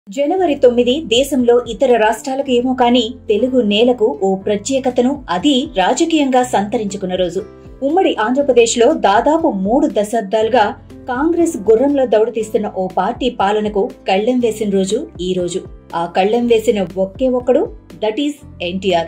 జనవరి 9 దేశంలో ఇతర రాష్ట్రాలకు ఏమో కానీ తెలుగు నేలకు ఓ ప్రత్యేకతను అది రాజకీయంగా సంతరించుకున్న రోజు. ఉమ్మడి ఆంధ్రప్రదేశ్లో దాదాపు 3 దశాబ్దాలుగా కాంగ్రెస్ గుర్రంలో దౌడుతీస్తున్న ఓ పార్టీ పాలనకు కళ్లెం వేసిన రోజు ఈ రోజు. ఆ కళ్లెం వేసిన ఒకే ఒక్కడు, దట్ ఈస్ ఎన్టీఆర్.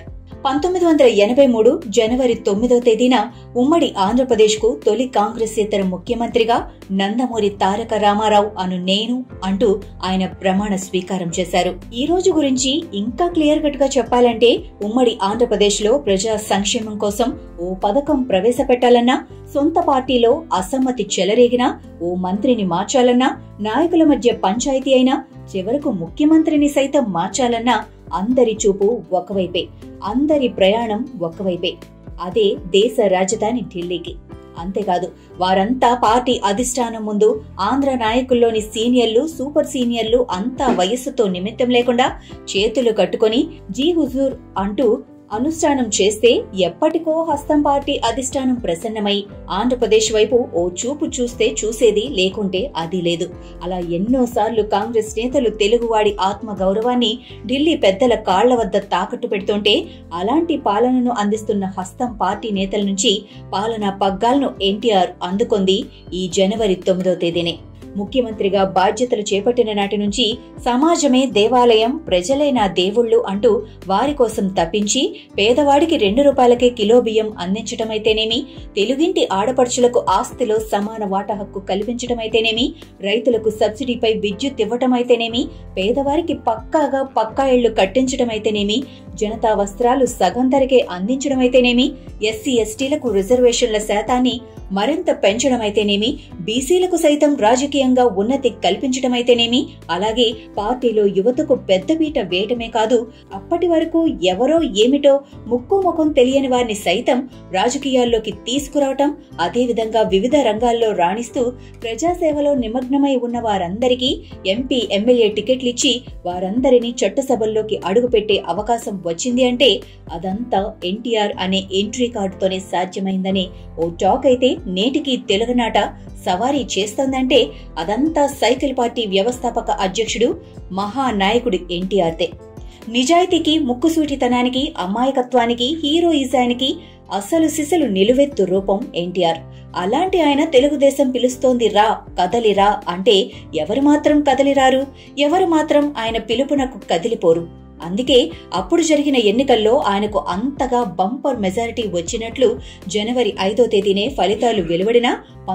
1983 జనవరి 9వ తేదీన ఉమ్మడి ఆంధ్రప్రదేశ్కు తొలి కాంగ్రెసేతర ముఖ్యమంత్రిగా నందమూరి తారక రామారావు అను నేను అంటూ ఆయన ప్రమాణ స్వీకారం చేశారు. ఈ రోజు గురించి ఇంకా క్లియర్ కట్ గా చెప్పాలంటే ఉమ్మడి ఆంధ్రప్రదేశ్లో ప్రజా సంక్షేమం కోసం ఓ పథకం ప్రవేశపెట్టాలన్నా, సొంత పార్టీలో అసమ్మతి చెలరేగినా, ఓ మంత్రిని మార్చాలన్నా, నాయకుల మధ్య పంచాయతీ అయినా, చివరకు ముఖ్యమంత్రిని సైతం మార్చాలన్నా అందరి చూపు ఒకవైపే, అందరి ప్రయాణం ఒకవైపే. అదే దేశ రాజధాని ఢిల్లీకి. అంతేకాదు, వారంతా పార్టీ అధిష్టానం ముందు ఆంధ్ర నాయకుల్లోని సీనియర్లు, సూపర్ సీనియర్లు అంతా వయస్సుతో నిమిత్తం లేకుండా చేతులు కట్టుకుని జీ హుజూర్ అంటూ అనుష్ఠానం చేస్తే ఎప్పటికో హస్తం పార్టీ అధిష్టానం ప్రసన్నమై ఆంధ్రప్రదేశ్ వైపు ఓ చూపు చూస్తే చూసేది, లేకుంటే అది లేదు. అలా ఎన్నోసార్లు కాంగ్రెస్ నేతలు తెలుగువాడి ఆత్మ గౌరవాన్ని ఢిల్లీ పెద్దల కాళ్ల వద్ద తాకట్టు పెడుతుంటే అలాంటి పాలనను అందిస్తున్న హస్తం పార్టీ నేతల నుంచి పాలనా పగ్గాలను ఎన్టీఆర్ అందుకొంది ఈ జనవరి 9వ తేదీనే. ముఖ్యమంత్రిగా బాధ్యతలు చేపట్టిన నాటి నుంచి సమాజమే దేవాలయం, ప్రజలే నా దేవుళ్లు అంటూ వారి కోసం తప్పించి పేదవాడికి 2 రూపాయలకే కిలో బియ్యం అందించటమైతేనేమి, తెలుగింటి ఆడపడుచులకు ఆస్తిలో సమాన వాటా హక్కు కల్పించటమైతేనేమి, రైతులకు సబ్సిడీపై విద్యుత్ ఇవ్వటమైతేనేమి, పేదవారికి పక్కా ఇళ్లు కట్టించటమైతేనేమి, జనతా వస్త్రాలు సగం ధరకే అందించడమైతేనేమి, ఎస్సీ ఎస్టీలకు రిజర్వేషన్ల శాతాన్ని మరింత పెంచడమైతేనేమి, బీసీలకు సైతం రాజకీయంగా ఉన్నతి కల్పించడమైతేనేమి, అలాగే పార్టీలో యువతకు పెద్దపీట వేయటమే కాదు, అప్పటి వరకు ఎవరో ఏమిటో ముక్కు ముఖం తెలియని వారిని సైతం రాజకీయాల్లోకి తీసుకురావటం, అదేవిధంగా వివిధ రంగాల్లో రాణిస్తూ ప్రజాసేవలో నిమగ్నమై ఉన్న వారందరికీ ఎంపీ, ఎమ్మెల్యే టికెట్లిచ్చి వారందరినీ చట్టసభల్లోకి అడుగుపెట్టే అవకాశం వచ్చింది అంటే అదంతా ఎన్టీఆర్ అనే ఎంట్రీ కార్డుతోనే సాధ్యమైందని ఓ టాక్ అయితే నేటికి తెలుగునాట సవారీ చేస్తోందంటే అదంతా సైకిల్ పార్టీ వ్యవస్థాపక అధ్యక్షుడు, మహానాయకుడు ఎన్టీఆర్దే. నిజాయితీకి, ముక్కుసూటితనానికి, అమాయకత్వానికి, హీరోయిజానికి అసలు సిసలు నిలువెత్తు రూపం ఎన్టీఆర్. అలాంటి ఆయన తెలుగుదేశం పిలుస్తోంది రా, కదలిరా అంటే ఎవరు మాత్రం కదలిరారు, ఎవరు మాత్రం ఆయన పిలుపునకు కదిలిపోరు. అందుకే అప్పుడు జరిగిన ఎన్నికల్లో ఆయనకు అంతగా బంపర్ మెజారిటీ వచ్చినట్లు జనవరి 5వ తేదీనే ఫలితాలు వెలువడినా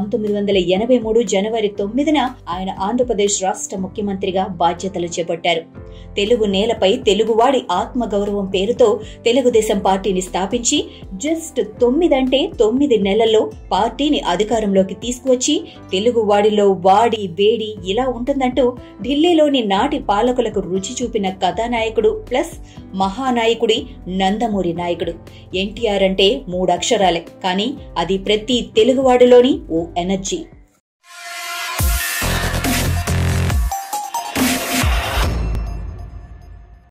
1983 జనవరి 9న ఆయన ఆంధ్రప్రదేశ్ రాష్ట్ర ముఖ్యమంత్రిగా బాధ్యతలు చేపట్టారు. తెలుగు నేలపై తెలుగువాడి ఆత్మగౌరవం పేరుతో తెలుగుదేశం పార్టీని స్థాపించి జస్ట్ 9 నెలల్లో పార్టీని అధికారంలోకి తీసుకువచ్చి తెలుగువాడిలో వాడి వేడి ఇలా ఉంటుందంటూ ఢిల్లీలోని నాటి పాలకులకు రుచి చూపిన కథానాయకుడు ప్లస్ మహానాయకుడి నందమూరి నాయకుడు. ఎన్టీఆర్ అంటే 3 అక్షరాలే, కానీ అది ప్రతి తెలుగువాడిలోని ఓ ఎనర్జీ.